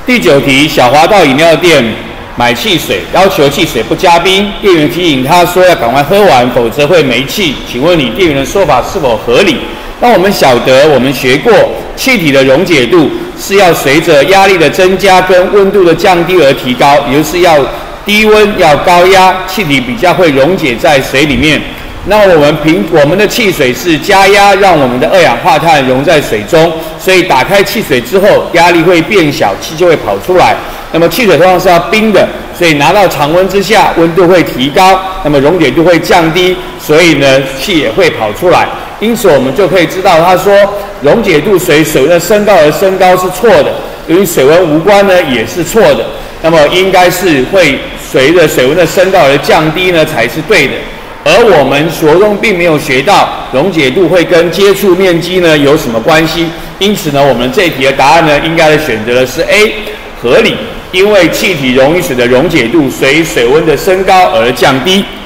第9题，小华到饮料店买汽水，要求汽水不加冰，店员提醒他说要赶快喝完，否则会没气。请问你店员的说法是否合理？那我们晓得，我们学过气体的溶解度是要随着压力的增加跟温度的降低而提高，也就是要低温要高压，气体比较会溶解在水里面。那我们的汽水是加压，让我们的二氧化碳溶在水中，所以打开汽水之后，压力会变小，气就会跑出来。那么汽水通常是要冰的，所以拿到常温之下，温度会提高，那么溶解度会降低，所以呢，气也会跑出来。因此，我们就可以知道，他说溶解度随水温的升高而升高是错的，由于水温无关呢，也是错的。那么应该是会随着水温的升高而降低呢，才是对的。而我们所中并没有学到溶解度会跟接触面积呢有什么关系，因此呢，我们这一题的答案呢，应该选择的是 A， 合理，因为气体溶于水的溶解度随水温的升高而降低。